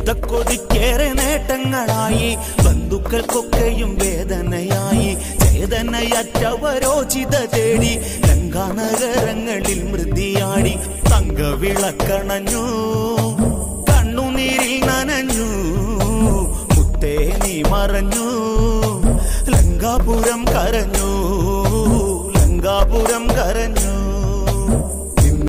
യുദ്ധക്കൊതിക്കേറെ നേട്ടങ്ങളായി ബന്ധുക്കൾക്കൊക്കെയും വേദനയായി ചേതനയറ്റവരോചിത തേടി ലങ്കാനഗരങ്ങളിൽ മൃതിയാടി തങ്കവിളക്കണഞ്ഞു കണ്ണുനീരിൽ നനഞ്ഞു മുത്തേ നീ മറഞ്ഞു ലങ്കാപുരം കരഞ്ഞു ലങ്കാപുരം കരഞ്ഞു